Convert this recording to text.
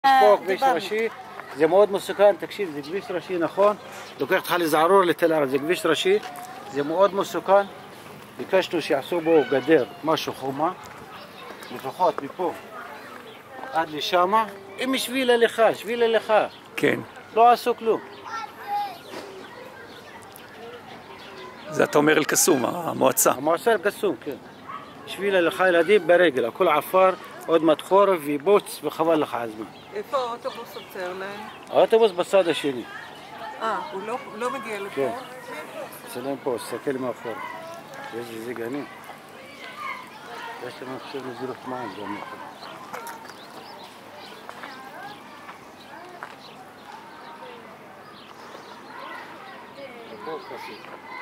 יש פה כביש ראשי, זה מאוד מסוכן, תקשיב, זה כביש ראשי נכון, לוקח אותך לזערור לתל אביב, זה כביש ראשי, זה מאוד מסוכן, ביקשנו שיעשו בו גדר, משהו חומה, לפחות מפה עד לשמה, עם שביל הליכה, שביל הליכה. כן. לא עשו כלום. זה אתה אומר אל-קסום, המועצה. המועצה אל-קסום, כן. שביל הליכה ילדים ברגל, הכל עפר, עוד מעט חורף ויבוץ וחבל לך הזמן. איפה האוטובוס עוצר להם? האוטובוס בצד השני. הוא לא מגיע לפה? כן. אצלם פה, תסתכל מאחור. יש איזה גנים. יש לנו עכשיו נזילות מים גם מאחור. פה חסי.